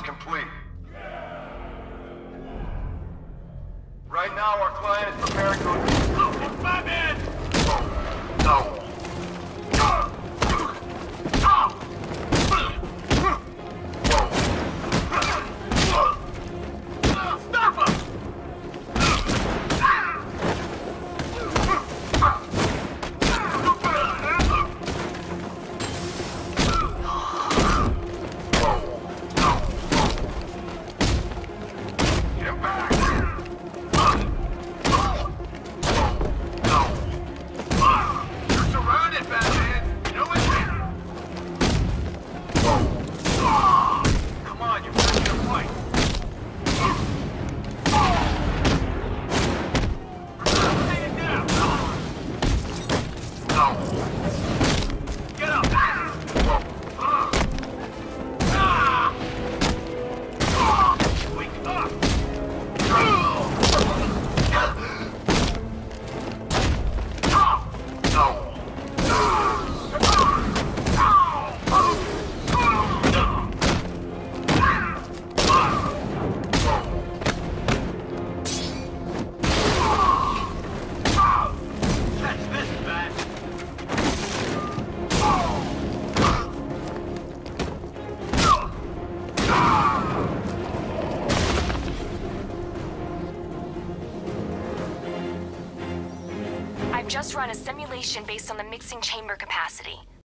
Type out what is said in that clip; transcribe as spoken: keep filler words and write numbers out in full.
complete. Right now, our client is preparing to... It's my man! No. Stop him! I've just run a simulation based on the mixing chamber capacity.